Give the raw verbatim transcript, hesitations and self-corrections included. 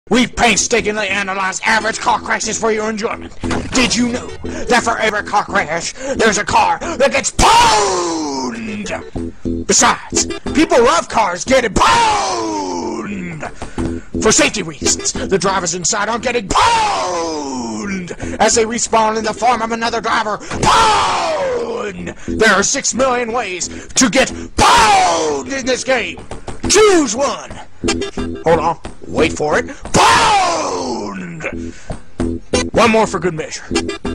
We've painstakingly analyzed average car crashes for your enjoyment. Did you know that for every car crash, there's a car that gets pwned? Besides, people love cars getting pwned! For safety reasons, the drivers inside are getting pwned as they respawn in the form of another driver. Pwned! There are six million ways to get pwned in this game. Choose one. Hold on. Wait for it. Pwned! One more for good measure.